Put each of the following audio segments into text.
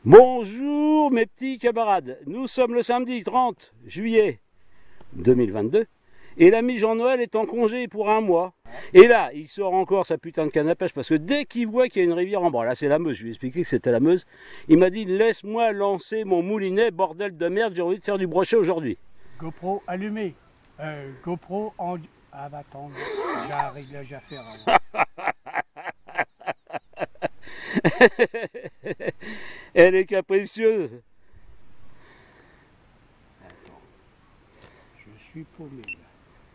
Bonjour mes petits camarades, nous sommes le samedi 30 juillet 2022 et l'ami Jean-Noël est en congé pour un mois. Et là, il sort encore sa putain de canne à pêche parce que dès qu'il voit qu'il y a une rivière en bas, là c'est la Meuse, je lui ai expliqué que c'était la Meuse, il m'a dit laisse-moi lancer mon moulinet, bordel de merde, j'ai envie de faire du brochet aujourd'hui. GoPro allumé, GoPro en... Ah bah attends, j'ai un réglage à faire avant. Elle est capricieuse. Attends, je suis paumé là.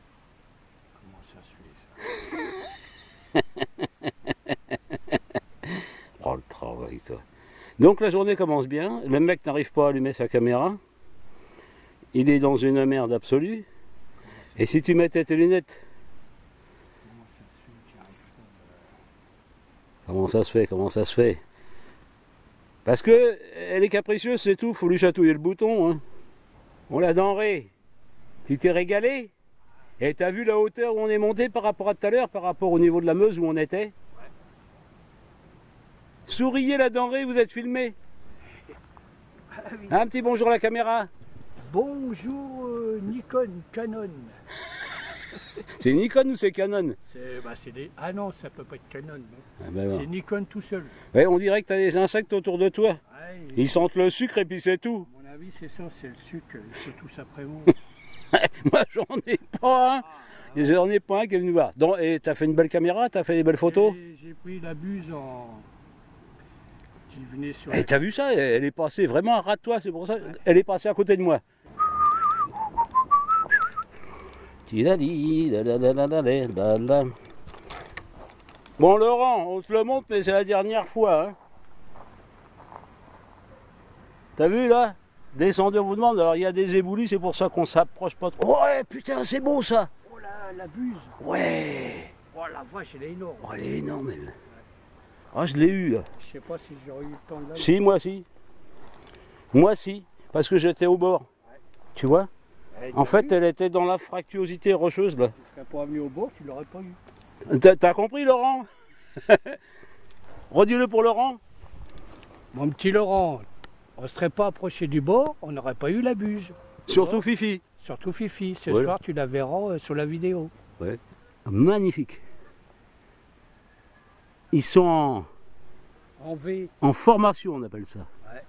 Comment ça se fait ça? Oh le travail toi. Donc la journée commence bien, le mec n'arrive pas à allumer sa caméra. Il est dans une merde absolue. Et si tu mettais tes lunettes? Comment ça se fait? Comment ça se fait? Parce que elle est capricieuse, c'est tout, faut lui chatouiller le bouton. Hein. On l'a denrée. Tu t'es régalé? Et t'as vu la hauteur où on est monté par rapport à tout à l'heure, par rapport au niveau de la Meuse où on était? Ouais. Souriez la denrée, vous êtes filmé. Ah, oui. Un petit bonjour à la caméra. Bonjour Nikon, Canon. C'est Nikon ou c'est Canon? C'est des... Ah non, ça peut pas être Canon. Ah ben c'est Nikon tout seul. Ouais, on dirait que tu as des insectes autour de toi. Ouais, ils sentent le sucre et puis c'est tout. À mon avis, c'est ça, c'est le sucre, c'est tous après moi. Moi, j'en ai pas un. J'en ai pas un qui est venu voir. Et tu as fait une belle caméra? Tu as fait des belles photos? J'ai pris la buse en... qui venait sur... Et t'as vu ça? Elle est passée vraiment à ras de toi, c'est pour ça. Ouais. Elle est passée à côté de moi. Bon Laurent, on se le montre mais c'est la dernière fois. Hein. T'as vu là? Descendez, on vous demande. Alors il y a des éboulis, c'est pour ça qu'on s'approche pas trop. Oh ouais, putain, c'est beau ça. Oh la buse. Ouais. Oh la vache, elle est énorme. Oh, elle est énorme elle. Ah, je l'ai eu là. Je sais pas si j'aurais eu le temps de la... Si, moi si. Moi si, parce que j'étais au bord. Ouais. Tu vois? En fait, elle était dans la fractuosité rocheuse là. Tu serais pas venu au bord, tu l'aurais pas eu. T'as compris Laurent? Redis-le pour Laurent. Mon petit Laurent, on ne serait pas approché du bord, on n'aurait pas eu la buse. Surtout Fifi. Surtout Fifi. Ce soir, tu la verras sur la vidéo. Ouais. Magnifique. Ils sont en V. En formation, on appelle ça. Ouais.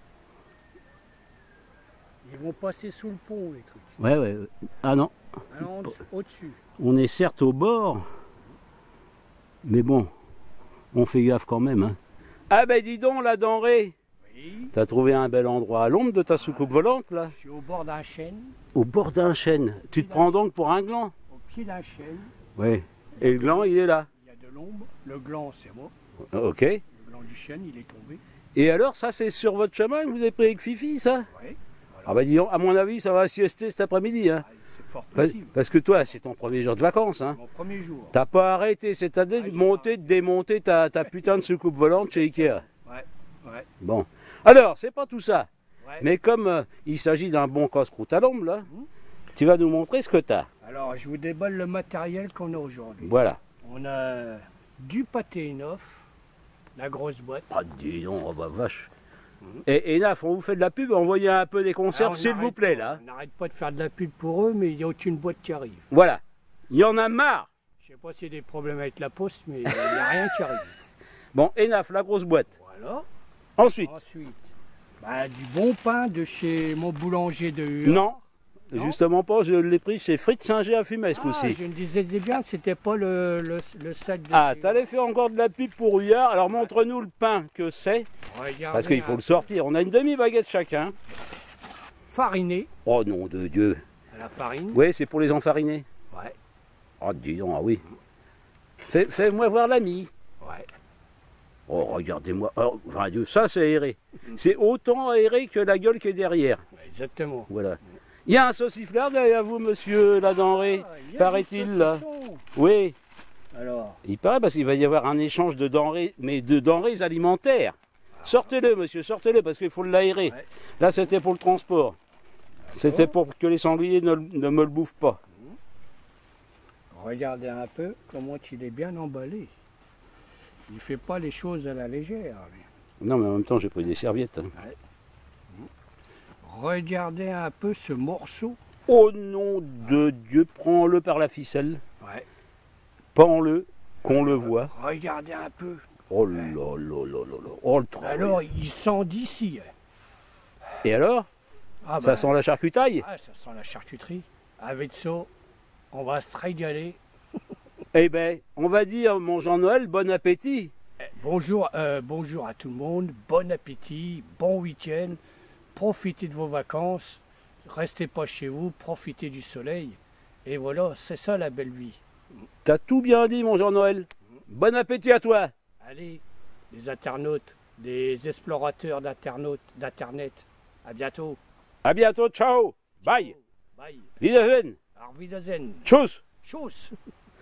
Ils vont passer sous le pont, les trucs. Ouais. Ah non. Ah non, au-dessus. On est certes au bord, mais bon, on fait gaffe quand même. Hein. Ah ben dis donc, la denrée. Oui. T'as trouvé un bel endroit à l'ombre de ta soucoupe volante, là? Je suis au bord d'un chêne. Au bord d'un chêne. Tu te prends donc pour un gland? Au pied d'un chêne. Oui. Et le gland, il est là? Il y a de l'ombre. Le gland, c'est moi. Ok. Le gland du chêne, il est tombé. Et alors, ça, c'est sur votre chemin que vous avez pris avec Fifi, ça? Oui. Voilà. Ah bah dis donc, à mon avis, ça va siester cet après-midi. Hein. C'est fort possible. Parce que toi, c'est ton premier jour de vacances. Hein. Mon premier jour. T'as pas arrêté cette année de monter, de démonter ta putain de soucoupe volante chez Ikea. Ouais. Bon. Alors, c'est pas tout ça. Ouais. Mais comme il s'agit d'un bon casse-croûte à l'ombre, là, tu vas nous montrer ce que t'as. Alors, je vous déballe le matériel qu'on a aujourd'hui. Voilà. On a du pâté enough, la grosse boîte. Ah, dis donc, oh bah vache. Et Naf, on vous fait de la pub, envoyez un peu des conserves, s'il vous plaît, là. On n'arrête pas de faire de la pub pour eux, mais il n'y a aucune boîte qui arrive. Voilà. Il y en a marre. Je sais pas s'il y a des problèmes avec la poste, mais il n'y a rien qui arrive. Bon, Naf, la grosse boîte. Voilà. Ensuite. Du bon pain de chez mon boulanger de Huard. Non, justement pas, je l'ai pris chez Fritz Singer à Fumay ce coup-ci. Je me disais bien, c'était pas le sac de... Ah, t'allais faire encore de la pub pour Huard, alors montre-nous le pain que c'est. Parce qu'il faut le sortir, on a une demi-baguette chacun. Fariné. Oh nom de Dieu. À la farine. Oui, c'est pour les enfariner. Ouais. Oh dis donc, ah oui. Fais-moi voir l'ami. Ouais. Oh, regardez-moi. Oh, Dieu, ça c'est aéré. C'est autant aéré que la gueule qui est derrière. Exactement. Voilà. Il y a un sauciflard derrière vous, monsieur la denrée, paraît-il là. Oui. Alors. Il paraît parce qu'il va y avoir un échange de denrées, mais de denrées alimentaires. Sortez-le, monsieur, sortez-le, parce qu'il faut l'aérer. Ouais. Là, c'était pour le transport. C'était pour que les sangliers ne me le bouffent pas. Regardez un peu comment il est bien emballé. Il ne fait pas les choses à la légère. Non, mais en même temps, j'ai pris des serviettes. Hein. Ouais. regardez un peu ce morceau. Au nom de Dieu, prends-le par la ficelle. Ouais. Pends-le, qu'on le voit. Regardez un peu. Oh là là là là là. Oh le travail. Alors, il sent d'ici. Et alors? Ah Ça bah, sent la charcutaille? ah, ça sent la charcuterie. Avec ça, on va se régaler. Eh ben, on va dire, mon Jean-Noël, bon appétit. Bonjour, bonjour à tout le monde. Bon appétit, bon week-end. Profitez de vos vacances. Restez pas chez vous, profitez du soleil. Et voilà, c'est ça la belle vie. T'as tout bien dit, mon Jean-Noël. Bon appétit à toi. Allez, les internautes, les explorateurs d'Internet, à bientôt. À bientôt, ciao. Bye. Bye. Wiedersehen. Auf Wiedersehen. Tchuss. Chose.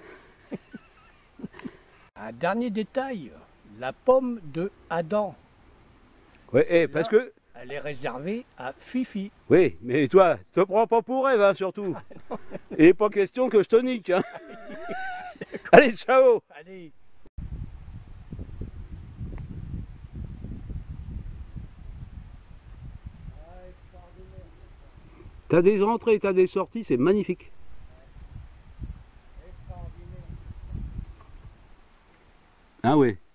Un dernier détail, la pomme de Adam. Ouais, parce que... Elle est réservée à Fifi. Oui, mais toi, te prends pas pour rêve, hein, surtout. Et pas question que je te nique. Hein. Allez, ciao. Allez. T'as des entrées, t'as des sorties, c'est magnifique. Ah oui.